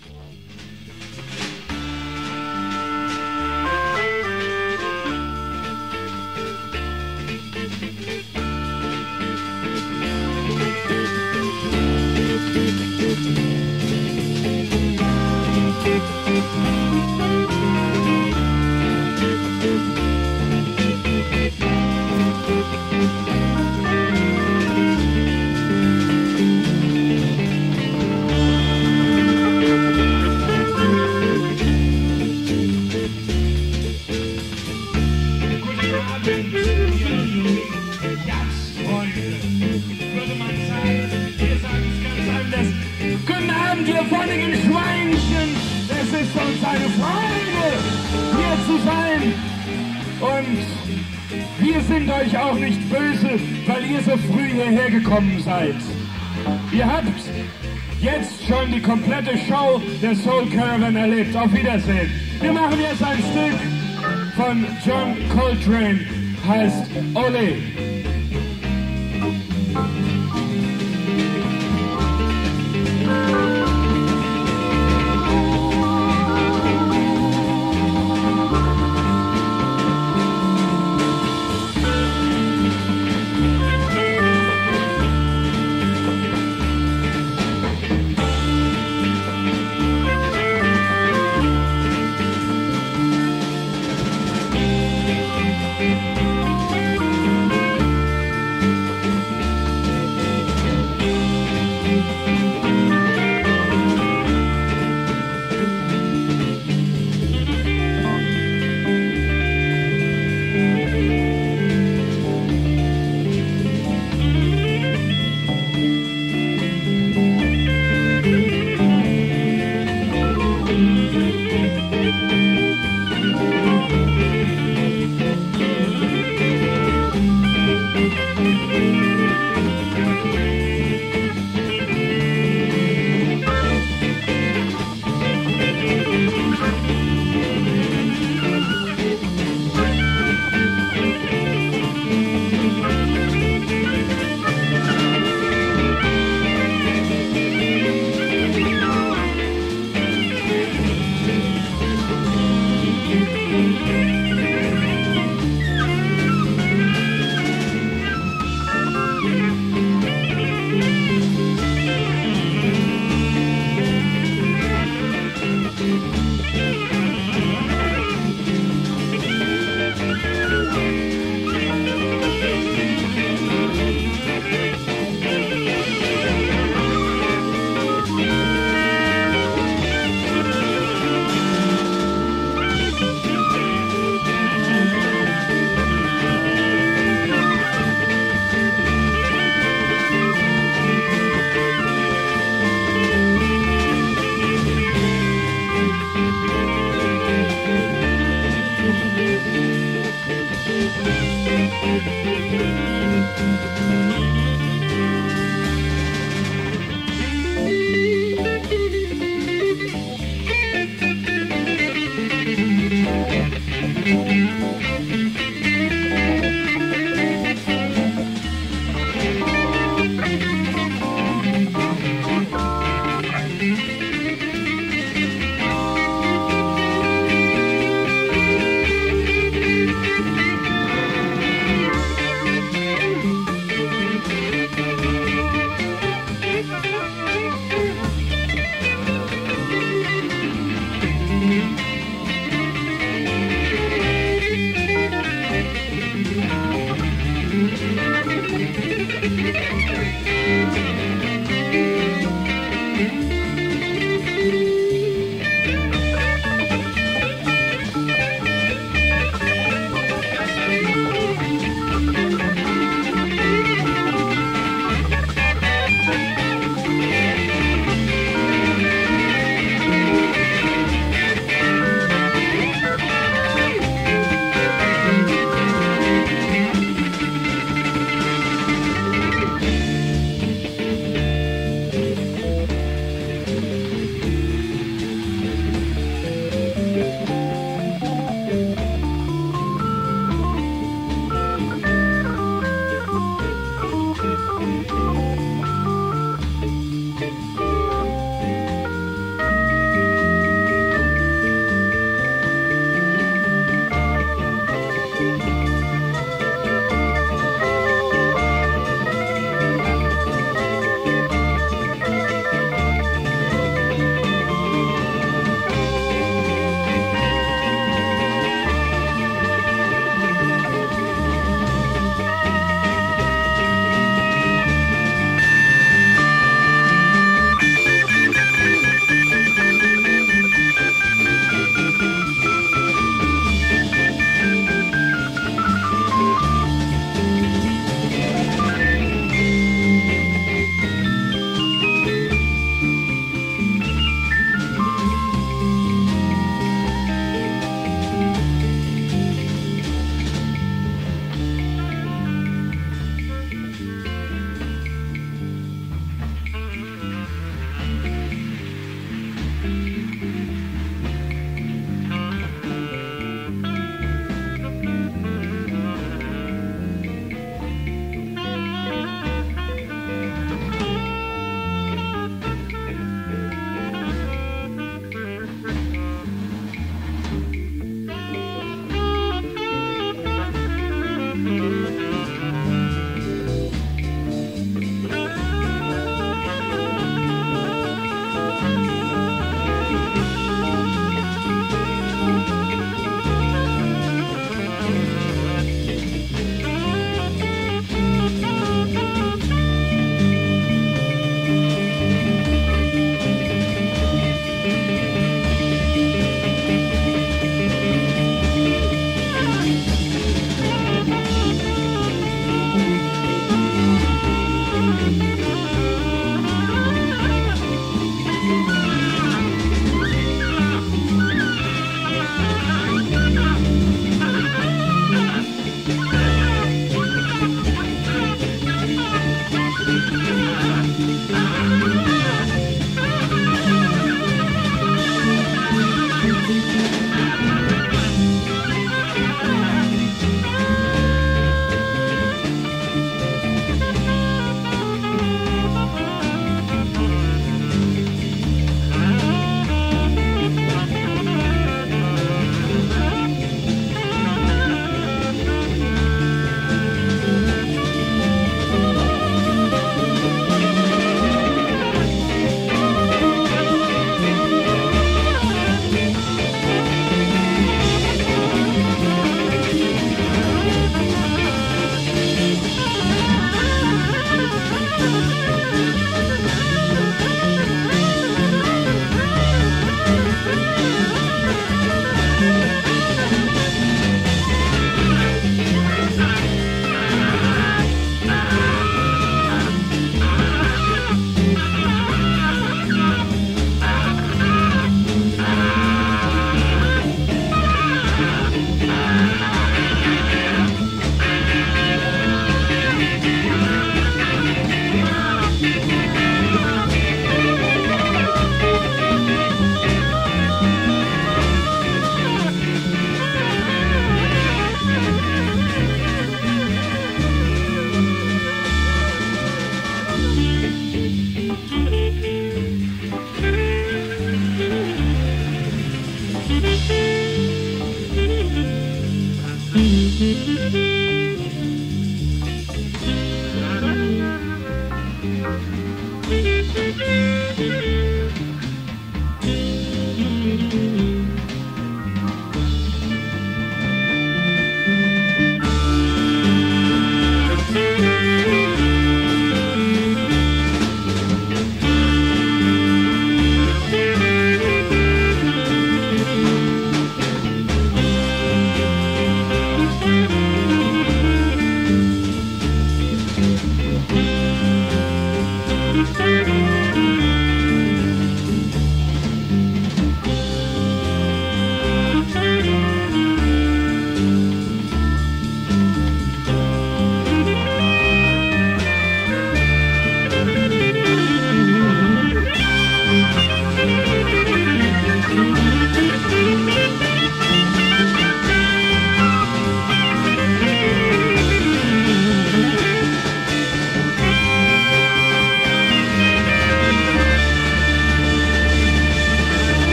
Euch auch nicht böse, weil ihr so früh hierher gekommen seid. Ihr habt jetzt schon die komplette Show der Soul Caravan erlebt. Auf Wiedersehen. Wir machen jetzt ein Stück von John Coltrane, heißt Ole.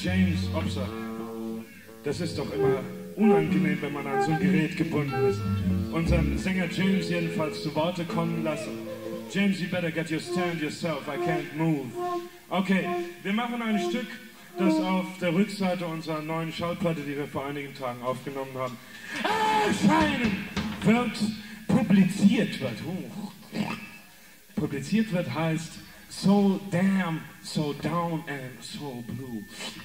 James, Opsa, das ist doch immer unangenehm, wenn man an so ein Gerät gebunden ist. Unseren Sänger James jedenfalls zu Worte kommen lassen. James, you better get your stand yourself, I can't move. Okay, wir machen ein Stück, das auf der Rückseite unserer neuen Schallplatte, die wir vor einigen Tagen aufgenommen haben, erscheinen wird, publiziert wird. Publiziert wird heißt So Damn, So Down and So Blue.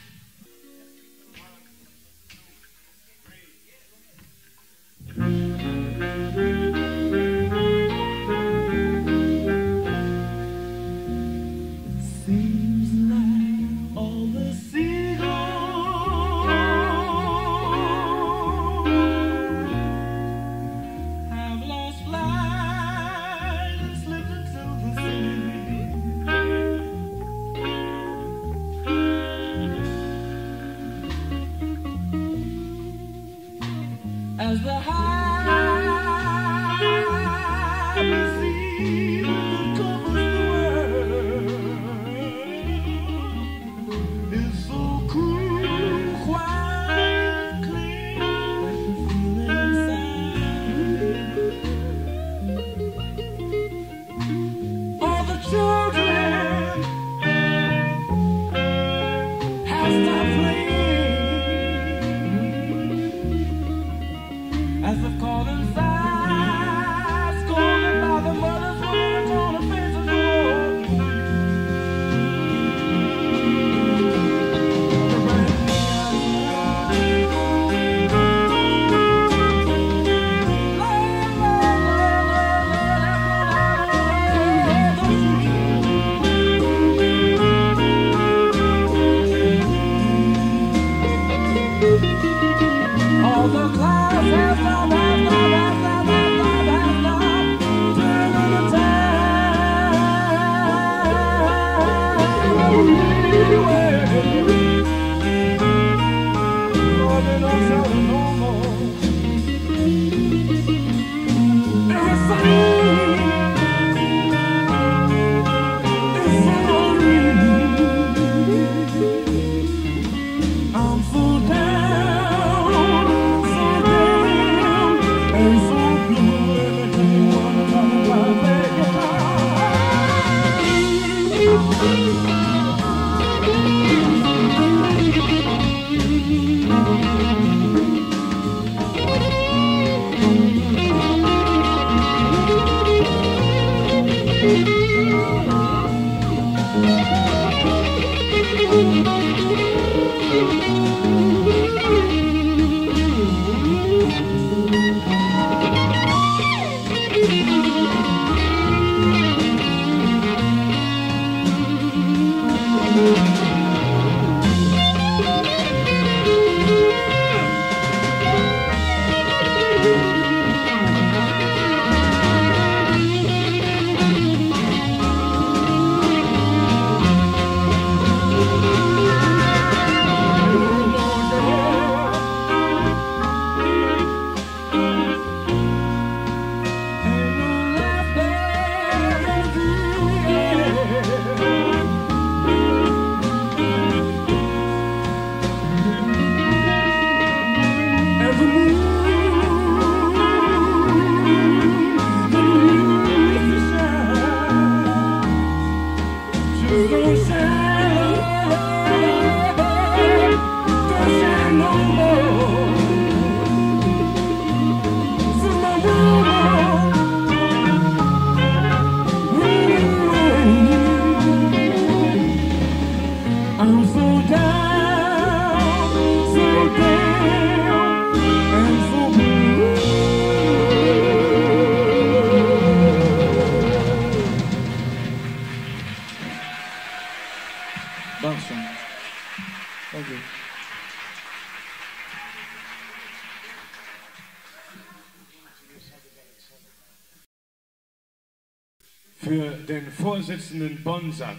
Für den Vorsitzenden Bonsack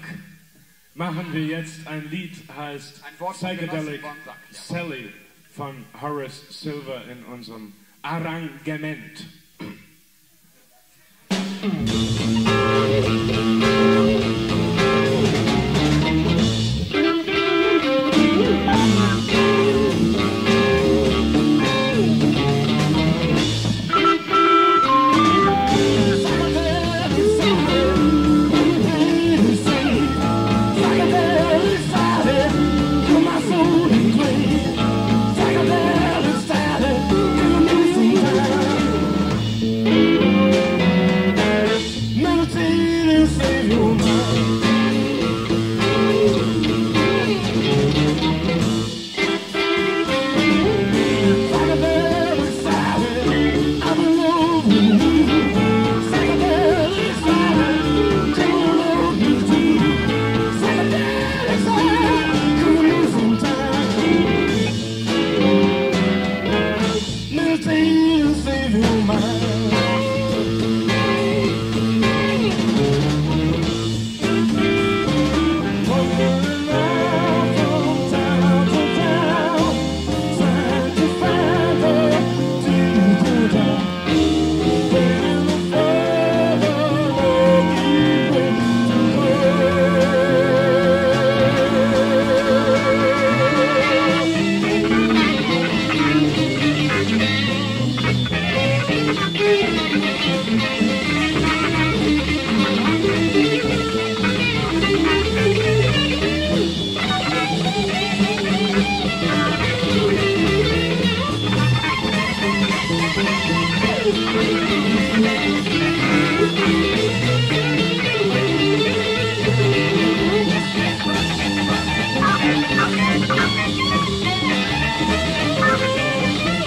machen wir jetzt ein Lied, heißt Psychedelic Sally von Horace Silver in unserem Arrangement.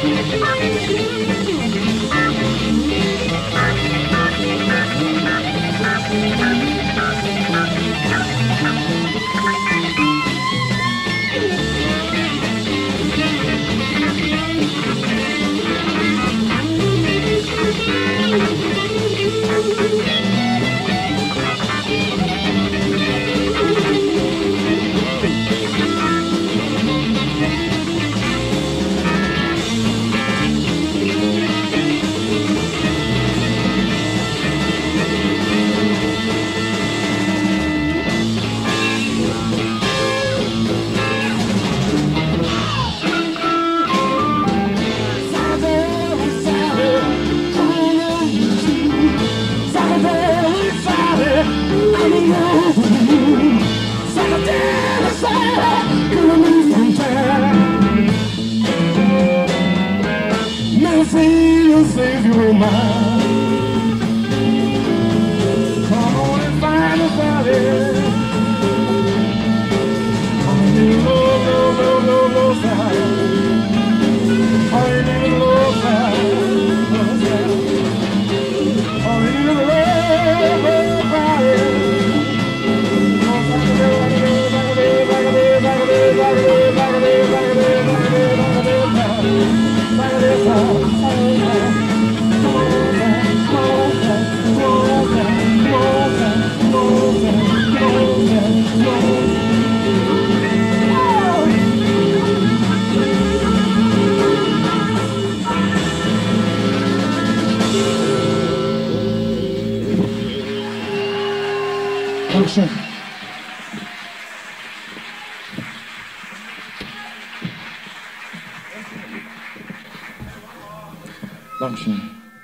Dankeschön. Dankeschön.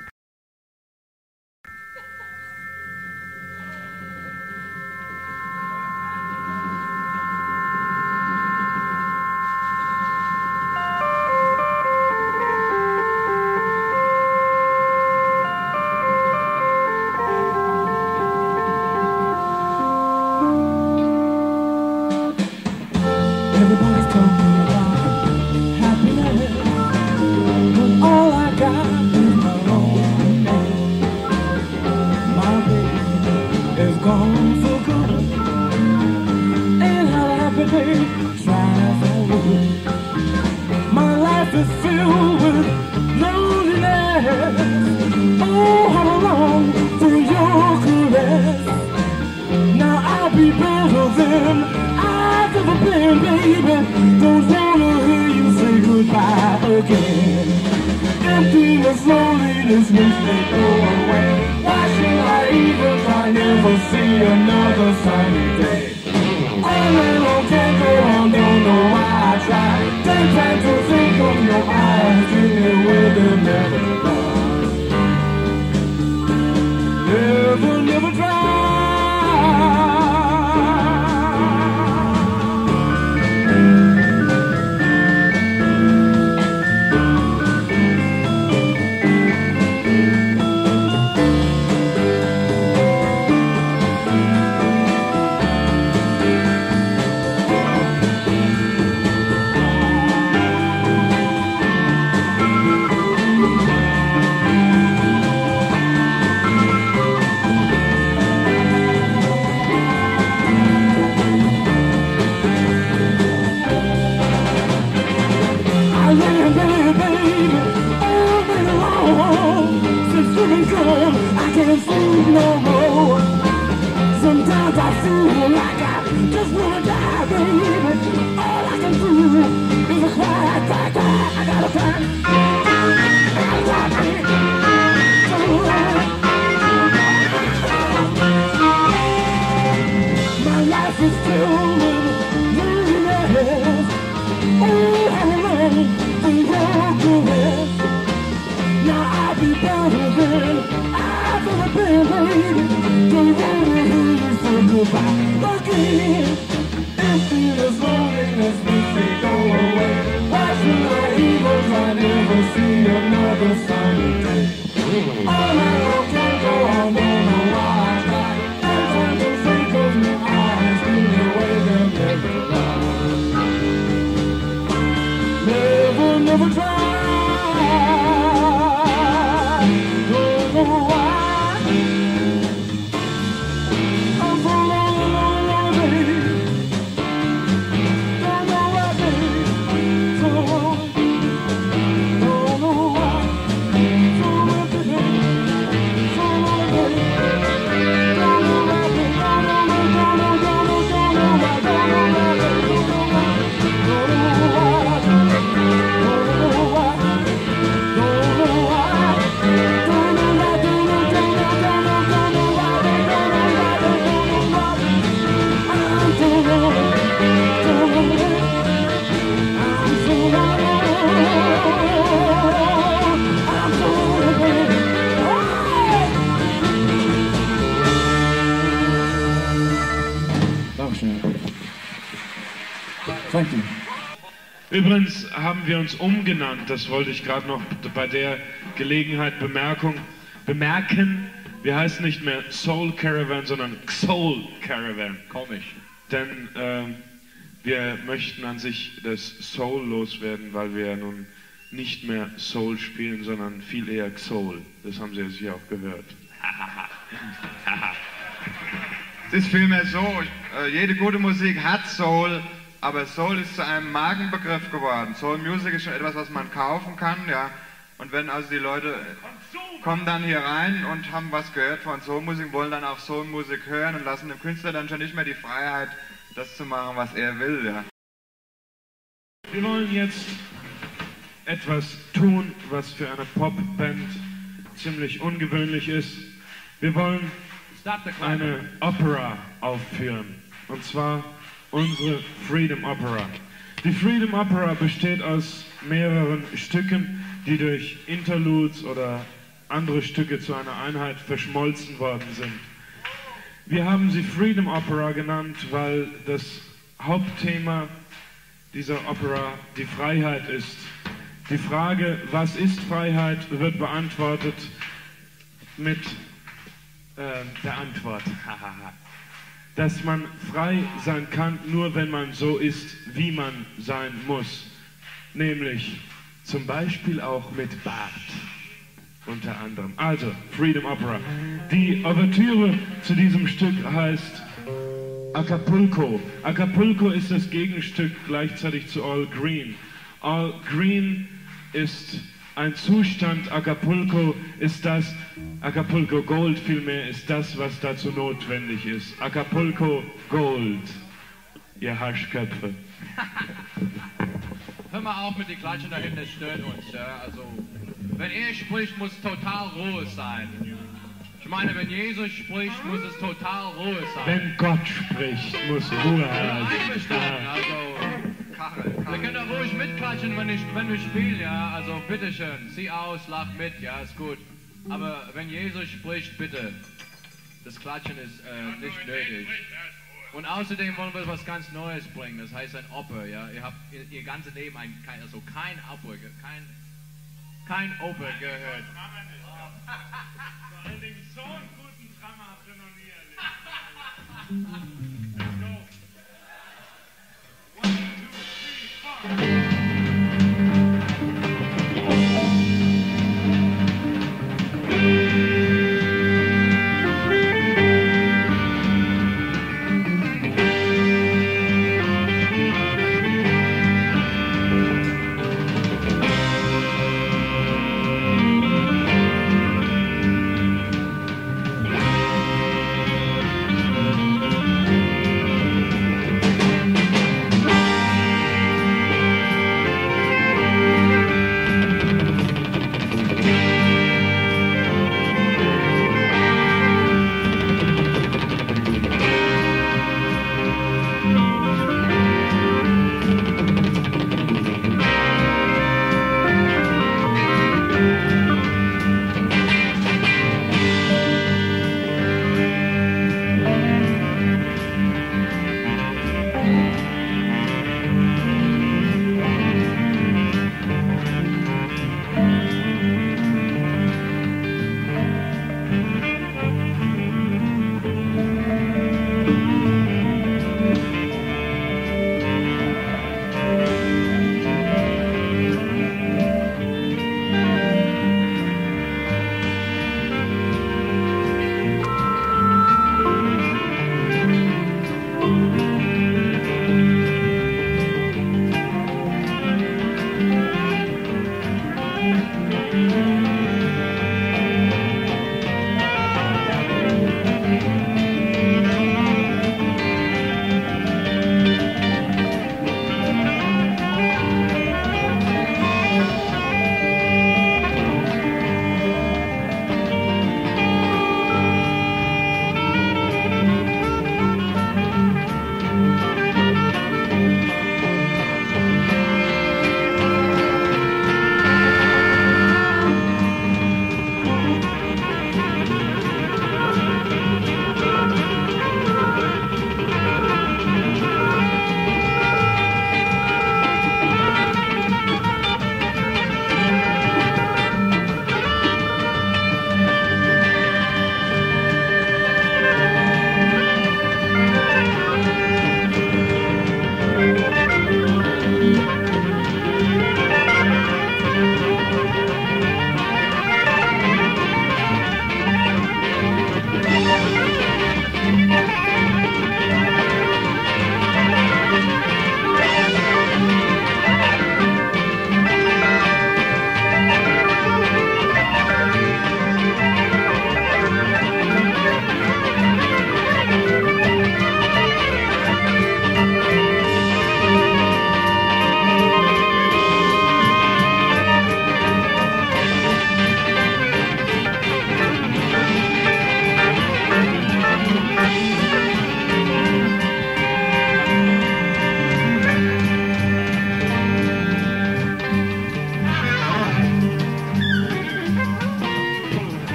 Everybody's talking about happiness, but all I got is my loneliness. My baby is gone for good, ain't had a happy day, trying for good. My life is filled with loneliness. Oh, how I long for your caress. Now I'll be better than I've ever been, baby. Don't wanna hear you say goodbye again. Emptiness, loneliness makes me go away. Why should I even try? Never see another sunny day. On and on, can't go on, don't know why I try. Take time to think of your eyes, give me with them, never gone. Never, never try. No more. Sometimes I feel like I just wanna die, baby. All I can do is cry, cry, cry. I gotta cry. My life is filled with loneliness. Oh, how long for your caress. Now I'll be better than I've ever been, baby. Don't wanna hear you say goodbye again. Emptiness, loneliness makes me go away. Why should I even try? Never see another sunny day. All I know can't go on, don't know why I try. And time to think of your eyes, give me away, they'll never lie. Never, never try. Übrigens haben wir uns umgenannt, das wollte ich gerade noch bei der Gelegenheit bemerken. Wir heißen nicht mehr Soul Caravan, sondern Xhol Caravan. Komisch. Denn wir möchten an sich das Soul loswerden, weil wir ja nun nicht mehr Soul spielen, sondern viel eher Xhol. Das haben Sie ja sicher auch gehört. Es ist vielmehr so, jede gute Musik hat Soul, aber Soul ist zu einem Markenbegriff geworden. Soul Music ist schon etwas, was man kaufen kann, ja. Und wenn also die Leute kommen dann hier rein und haben was gehört von Soulmusik, wollen dann auch Soulmusik hören und lassen dem Künstler dann schon nicht mehr die Freiheit, das zu machen, was er will, ja. Wir wollen jetzt etwas tun, was für eine Popband ziemlich ungewöhnlich ist. Wir wollen eine Opera aufführen, und zwar unsere Freedom Opera. Die Freedom Opera besteht aus mehreren Stücken, die durch Interludes oder andere Stücke zu einer Einheit verschmolzen worden sind. Wir haben sie Freedom Opera genannt, weil das Hauptthema dieser Opera die Freiheit ist. Die Frage, was ist Freiheit, wird beantwortet mit der Antwort, dass man frei sein kann, nur wenn man so ist, wie man sein muss. Nämlich zum Beispiel auch mit Bart, unter anderem. Also, Freedom Opera. Die Ouvertüre zu diesem Stück heißt Acapulco. Acapulco ist das Gegenstück gleichzeitig zu All Green. All Green ist ein Zustand, Acapulco ist das, Acapulco Gold vielmehr ist das, was dazu notwendig ist. Acapulco Gold, ihr Haschköpfe. Hör mal auf mit den Klatschen da hinten, das stört uns, ja. Also, wenn er spricht, muss total Ruhe sein. Ich meine, wenn Jesus spricht, muss es total Ruhe sein. Wenn Gott spricht, muss Ruhe herrschen. Einverstanden, also... Wir können doch ruhig mitklatschen, wenn wir spielen, ja. Also bitteschön, sieh aus, lach mit, ja, ist gut. Aber wenn Jesus spricht, bitte. Das Klatschen ist nicht nötig. Und außerdem wollen wir was ganz Neues bringen, das heißt ein Oper, ja. Ihr habt ihr ganzes Leben kein Oper gehört. Vor allen Dingen so einen guten Drama habt ihr noch nie erlebt. Let's go. 1, 2, 3, 4.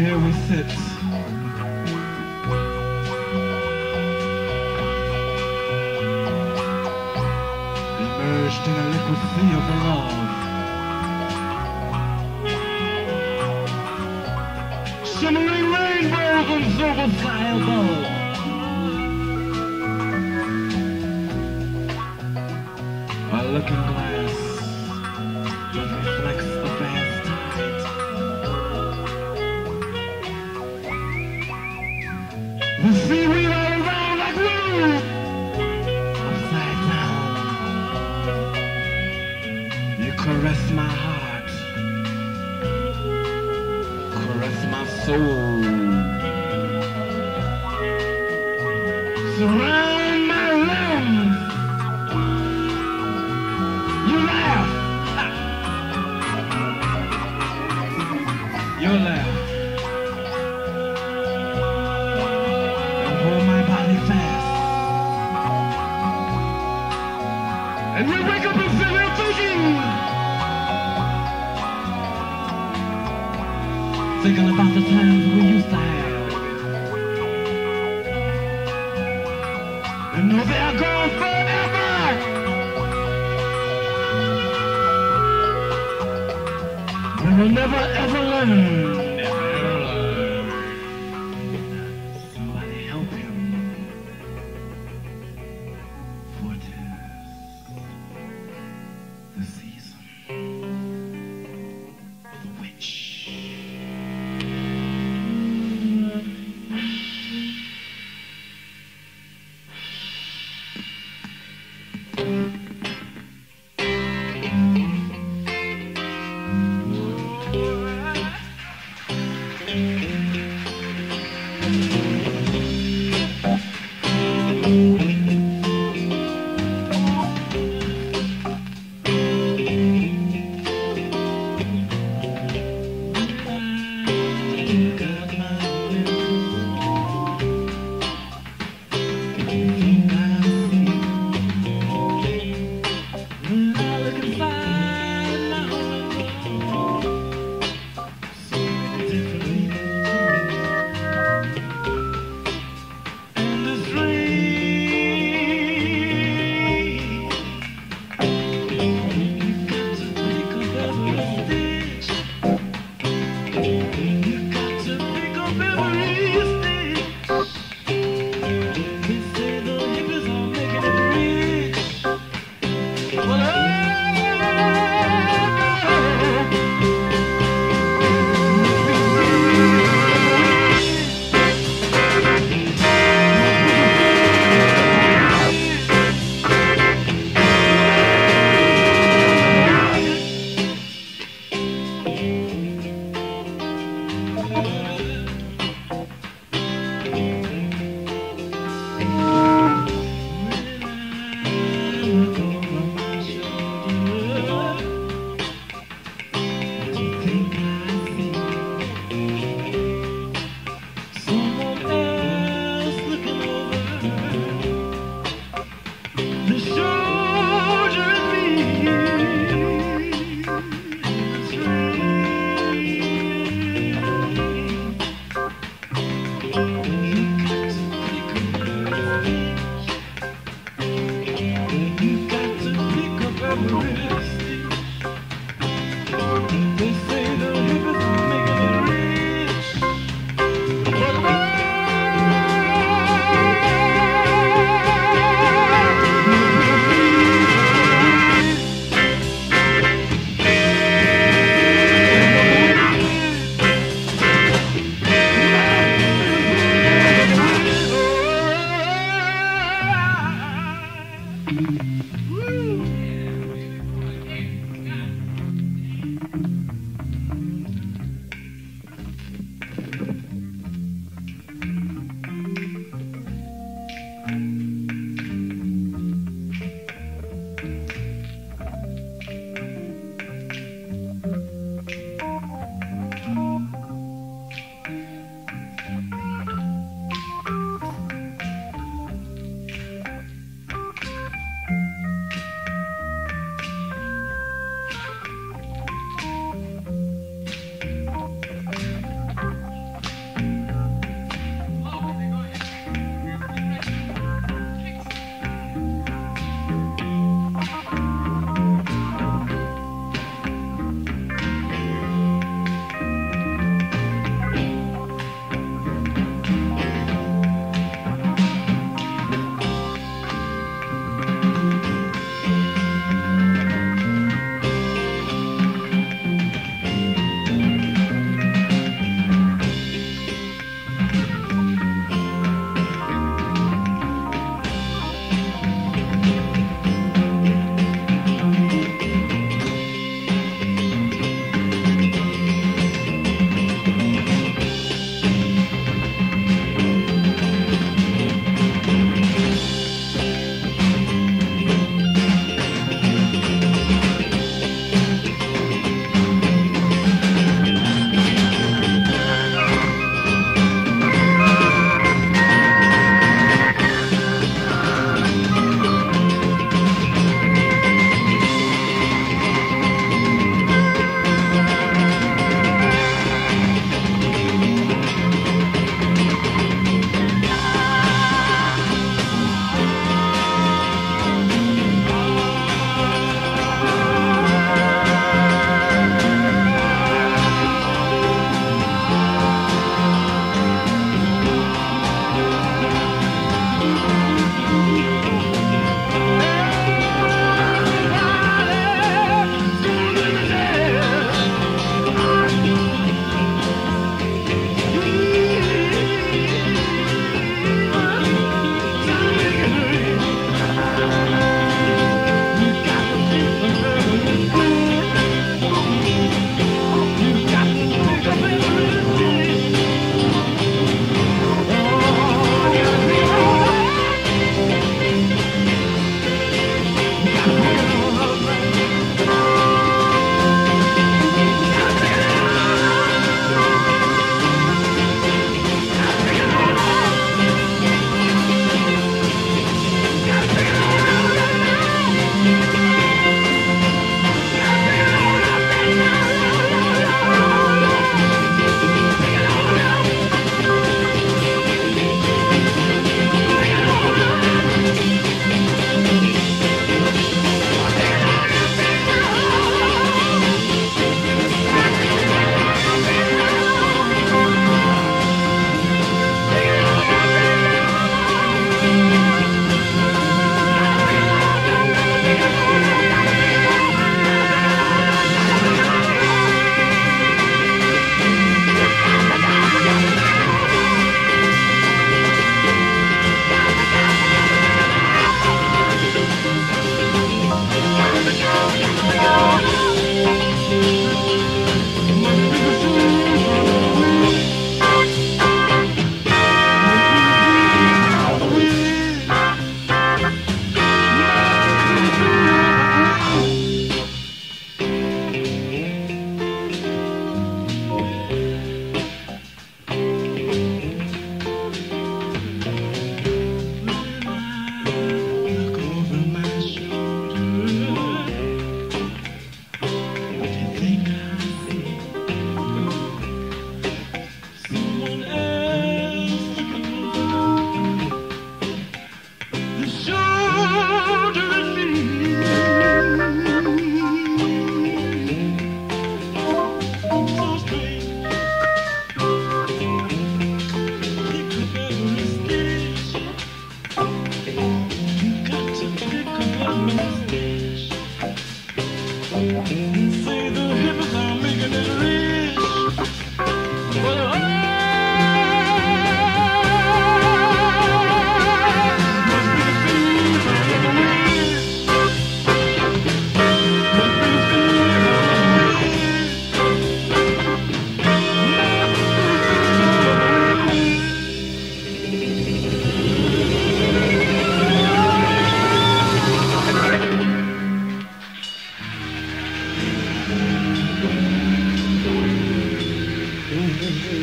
here we sit, immersed in a liquid sea of love. Shimmering rainbows and silver sky above. A looking glass that reflects the vast tide. The seaweed all around like blue, upside down. You caress my heart, caress my soul, surround my limbs. You laugh, you laugh. And we wake up and sit here thinking about the times we used to have. And know they are gone forever. We will never ever learn. Somebody help him. The season of the witch. To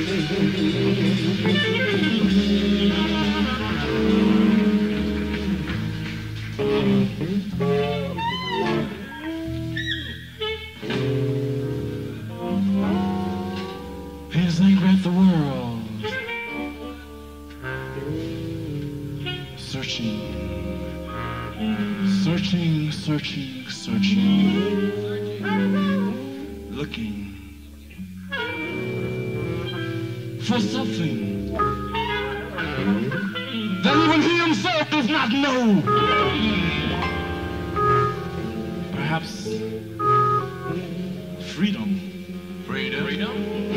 He's angry at the world, searching, searching, searching, searching, looking for something that even he himself does not know. Perhaps freedom. Freedom?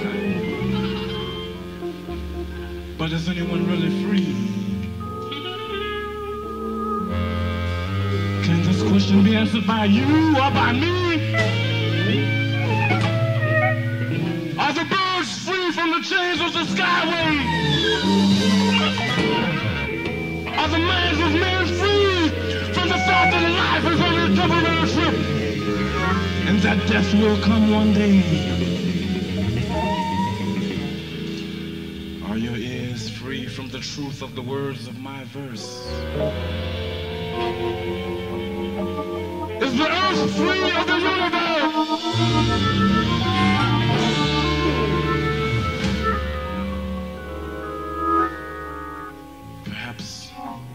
But is anyone really free? Can this question be answered by you or by me? Are the birds free from the chains of the skyway? Are the minds of men free from the thought that life is only a temporary trip and that death will come one day? Are your ears free from the truth of the words of my verse? Is the earth free of the universe? Perhaps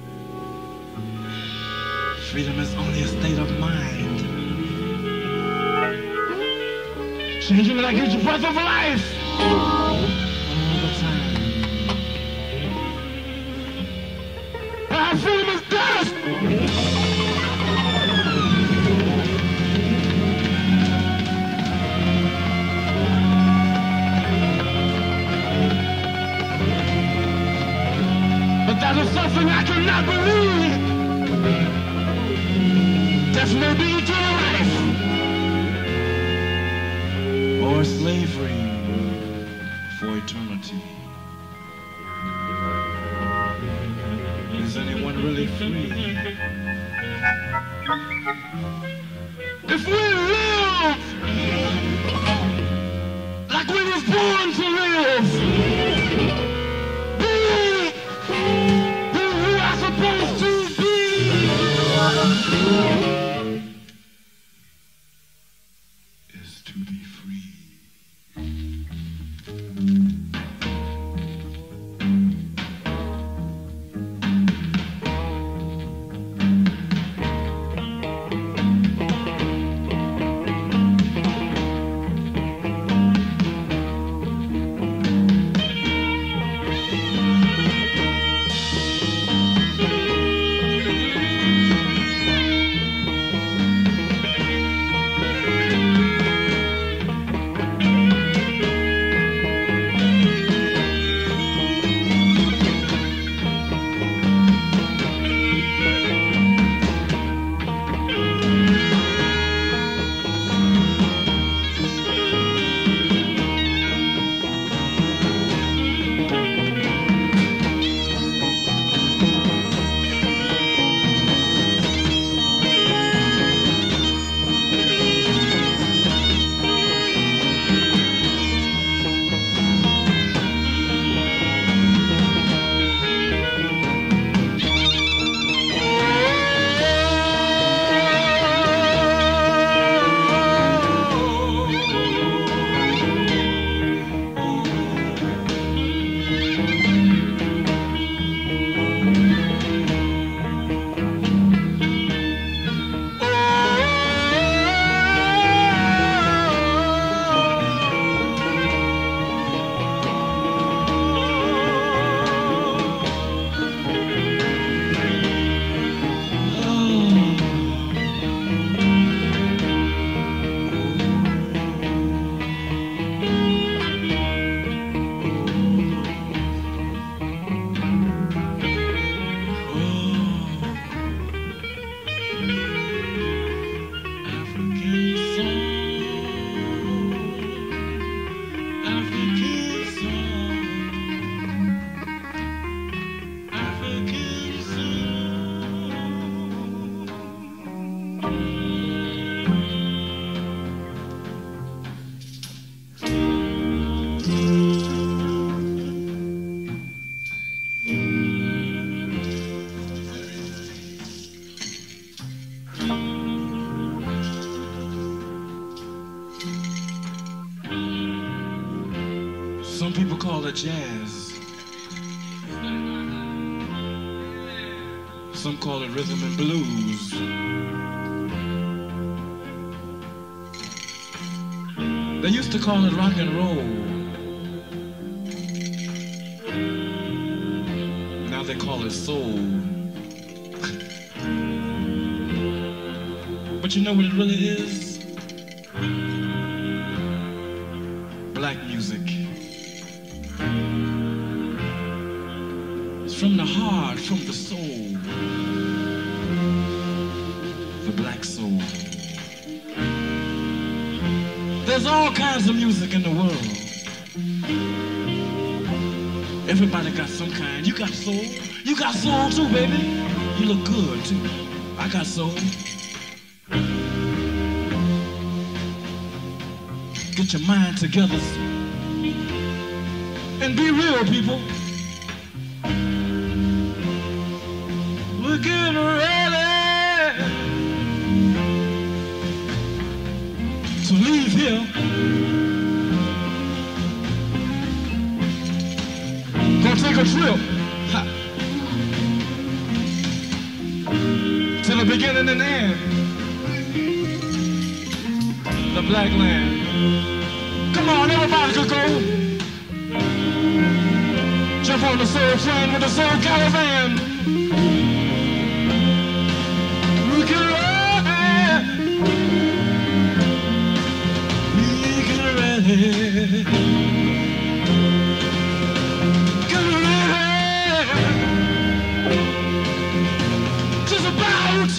freedom is only a state of mind, changing like each breath of life all the time. Perhaps freedom is dust. That is something I cannot believe. Death may be eternal life, or slavery for eternity. Is anyone really free? If we live like we was born to live, supposed to be is to be free. Some people call it jazz. Some call it rhythm and blues. They used to call it rock and roll. Now they call it soul. But you know what it really is? Black music. It's from the heart, from the soul. The black soul. There's all kinds of music in the world. Everybody got some kind. You got soul. You got soul too, baby. You look good too. I got soul. Get your mind together and be real, people. We're getting ready to leave here. Go take a trip to the beginning and end. The black land. Come on, everybody just go. Jump on the soul train with the Soul Caravan. We get ready. Get ready. Just about.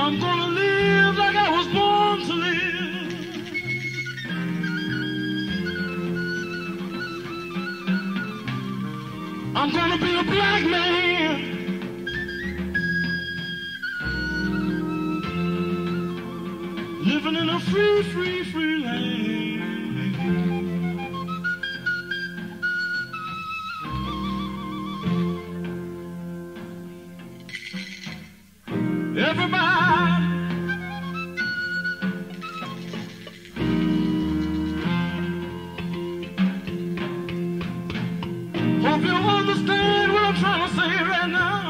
I'm gonna live like I was born to live. I'm gonna be a black man. Living in a free, free, free land. Everybody, hope you understand what I'm trying to say right now.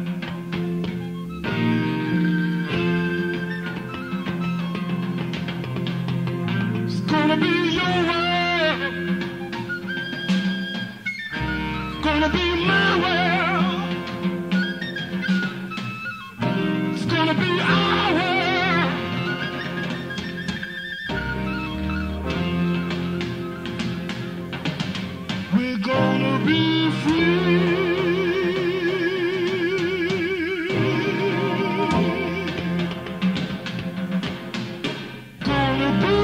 It's gonna be your world, gonna be my world. It's gonna be our world. We're gonna be free. Gonna be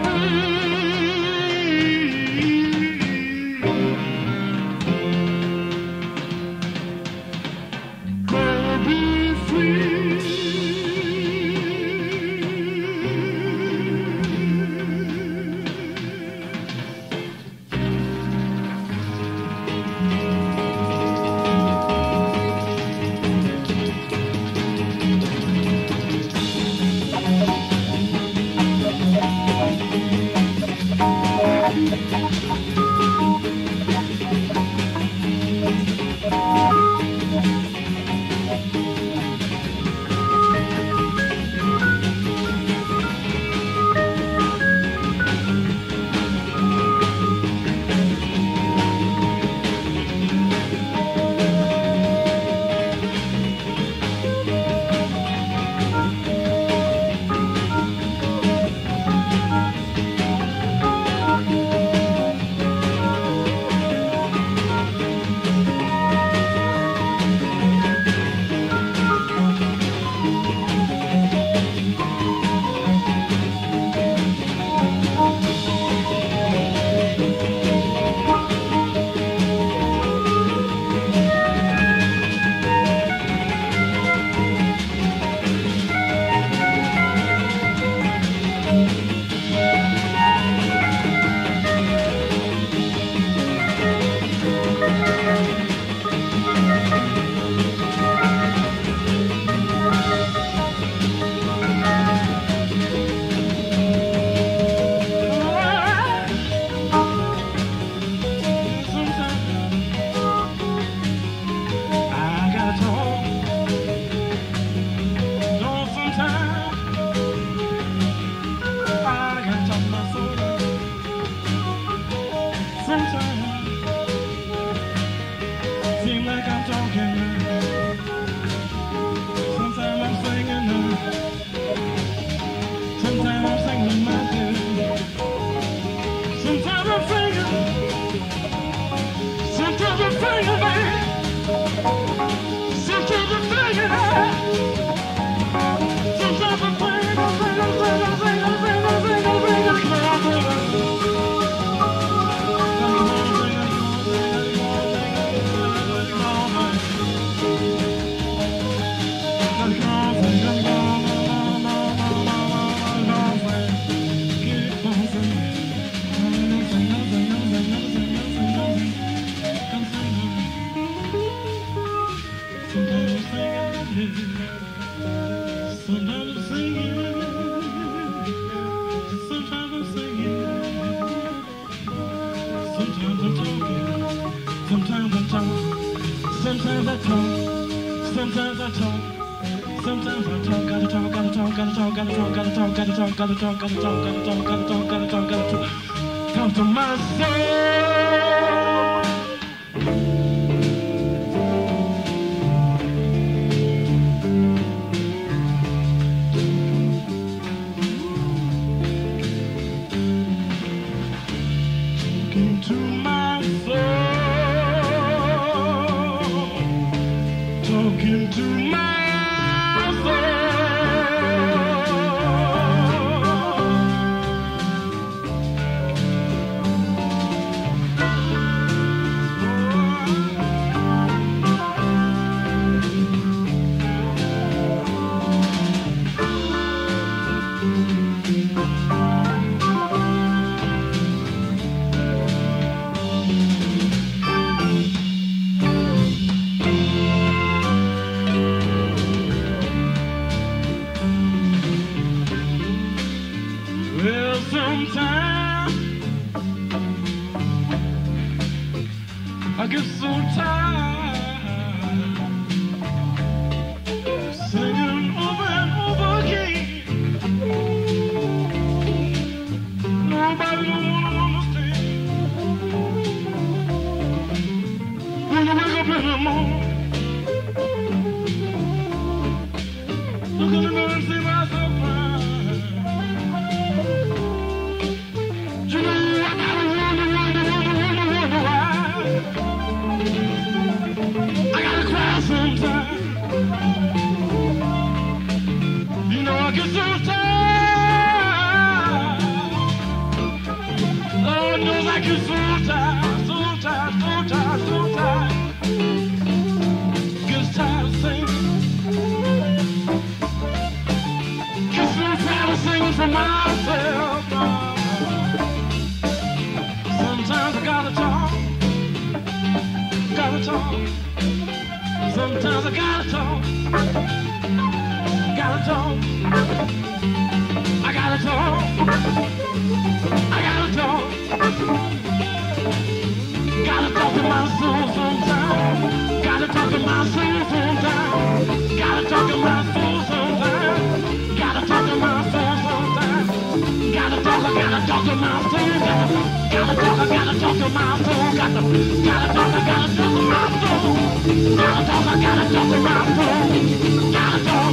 free. Gonna be free. Talk to my soul. Talking to my soul. I get so tired singing over and over again. Nobody don't wanna understand. When you wake up in the morning, look in the mirror and see myself crying. You know, I gotta wonder why. I gotta cry sometimes. You know, I get so tired. Lord knows I get so tired, so tired, so tired, so tired. Gets tired of singing. Gets so tired of singing for myself. Sometimes I gotta talk. Gotta talk. Sometimes I gotta talk. Gotta talk. I gotta talk. I gotta talk. Gotta talk to my soul sometimes. Gotta talk to my soul sometimes. Gotta talk to my soul sometimes. Gotta talk to my soul sometimes. Gotta talk to my soul. Gotta talk to my soul. Gotta talk to my soul. Gotta talk to my soul. Gotta talk.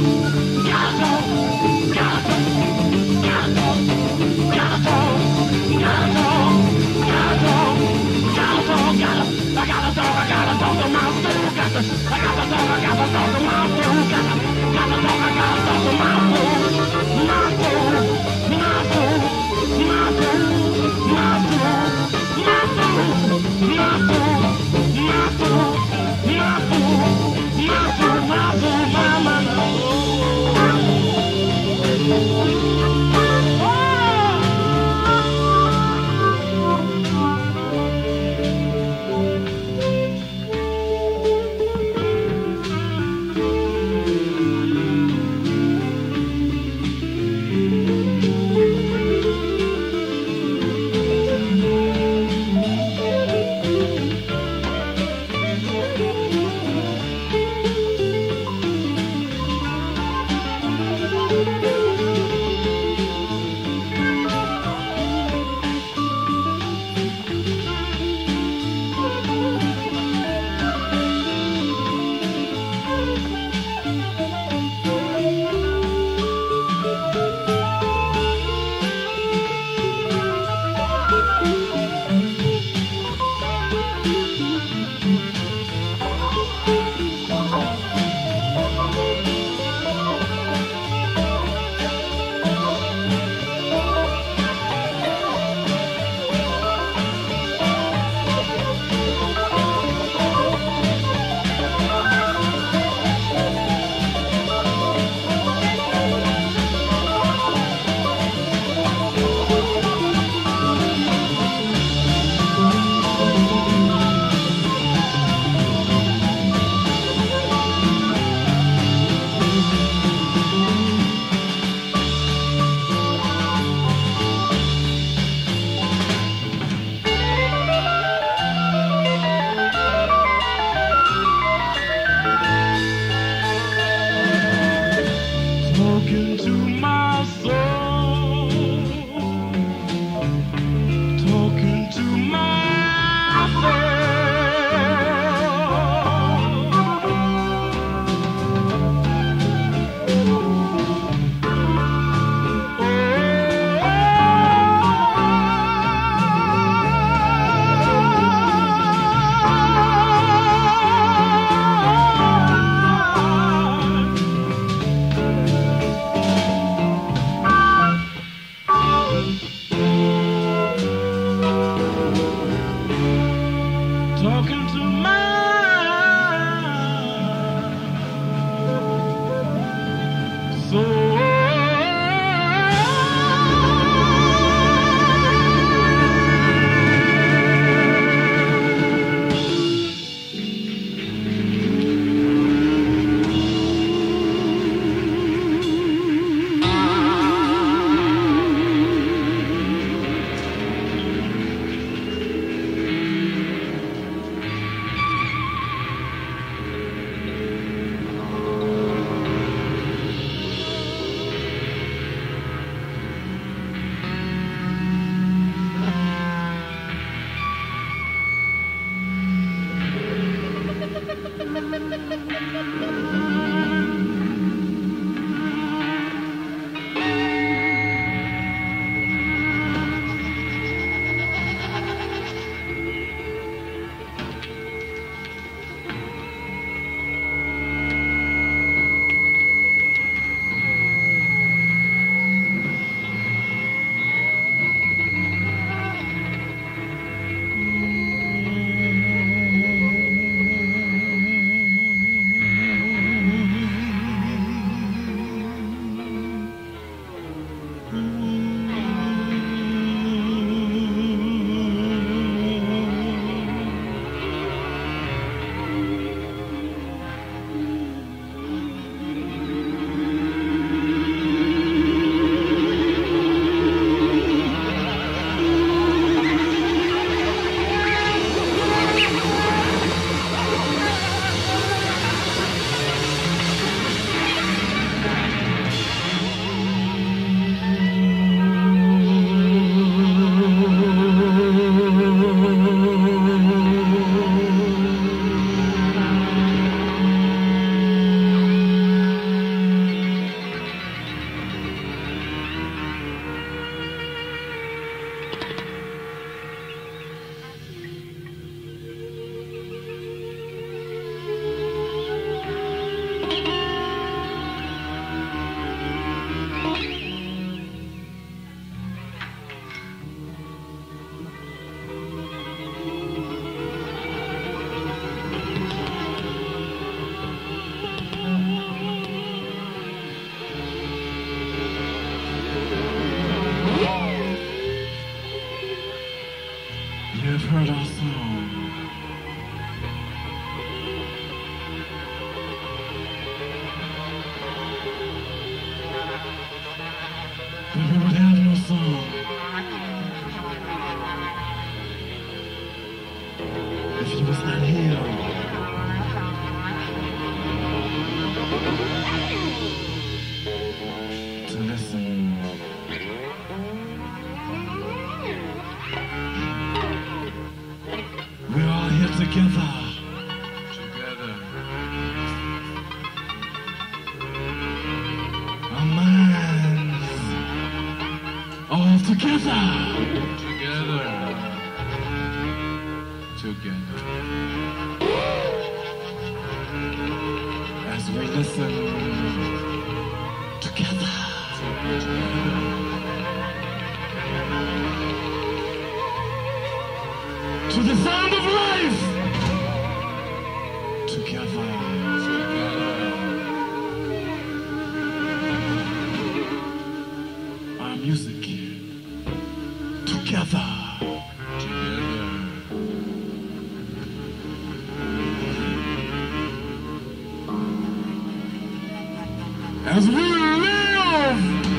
As we live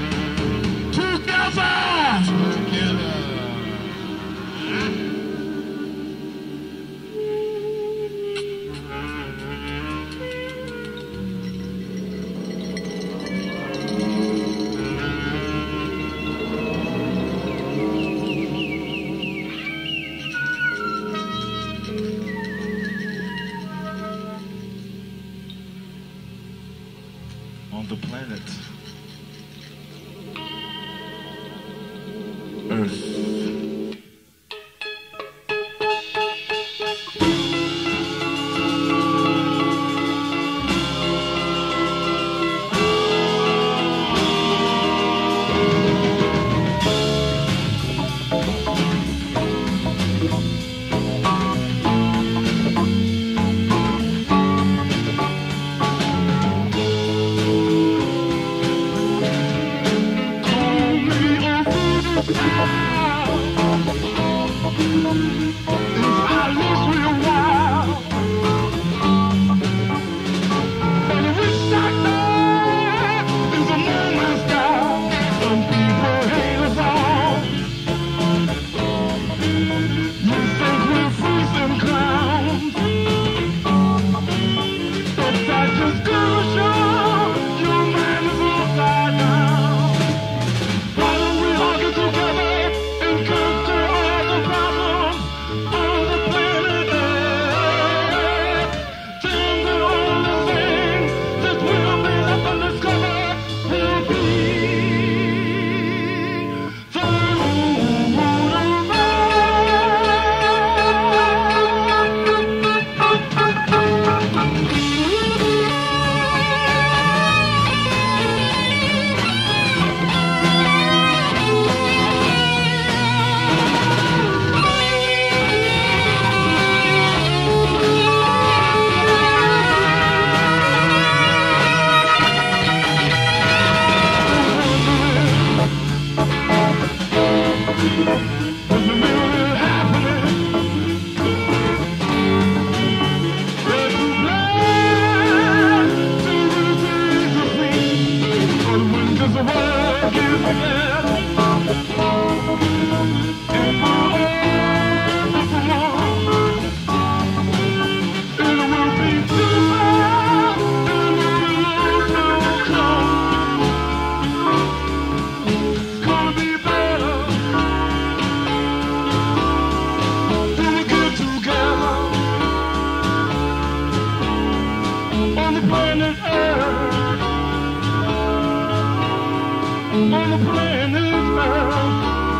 together. On the planet Earth. planet Earth, on the planet Earth,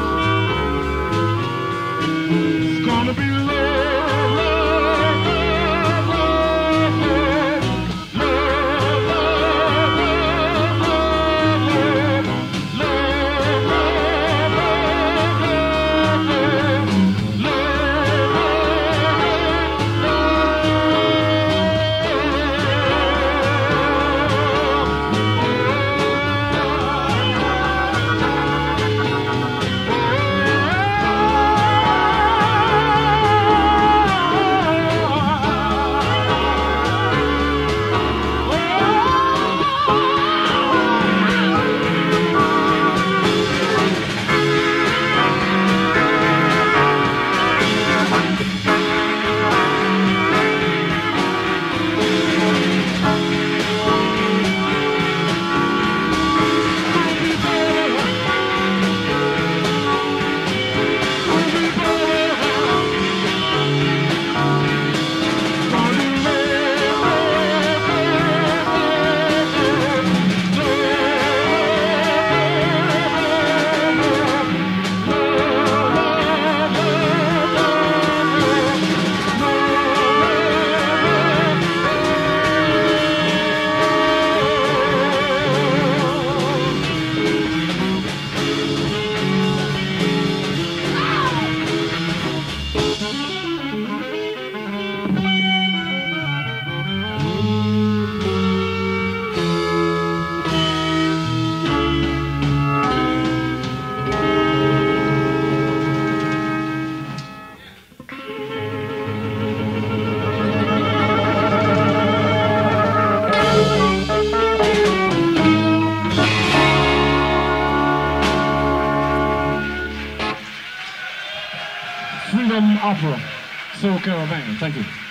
it's gonna be love, love, love, love, love, love, love, Freedom Opera, Soul Caravan. Thank you.